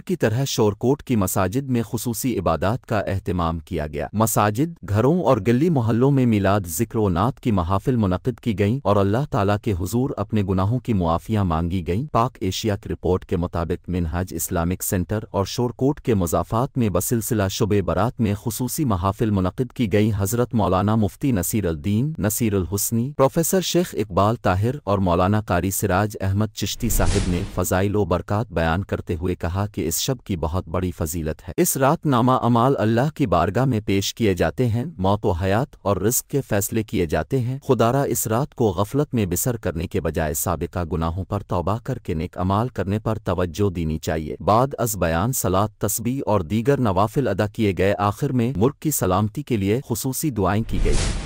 کی طرح شورکوٹ کی مساجد میں خصوصی عبادات کا اہتمام کیا گیا۔ مساجد، گھروں اور گلی محلوں میں میلاد، ذکر و نعت کی محافل منعقد کی گئیں اور اللہ تعالیٰ کے حضور اپنے گناہوں کی معافیاں مانگی گئیں۔ پاک ایشیا کی رپورٹ کے مطابق منہاج اسلامک سینٹر اور شورکوٹ کے مضافات میں بسلسلہ شب برات میں خصوصی محافل منعقد کی گئیں۔ حضرت مولانا مفتی نصیر الدین نصیر الحسنی، پروفیسر شیخ اقبال طاہر اور مولانا قاری سراج احمد چشتی صاحب نے فضائل و برکات بیان کرتے ہوئے کہا کہ اس شب کی بہت بڑی فضیلت ہے۔ اس رات نامہ اعمال اللہ کی بارگاہ میں پیش کیے جاتے ہیں، موت و حیات اور رزق کے فیصلے کیے جاتے ہیں۔ خدارا اس رات کو غفلت میں بسر کرنے کے بجائے سابقہ گناہوں پر توبہ کر کے نیک اعمال کرنے پر توجہ دینی چاہیے۔ بعد از بیان صلاۃ، تسبیح اور دیگر نوافل ادا کیے گئے۔ آخر میں ملک کی سلامتی کے لیے خصوصی دعائیں کی گئی۔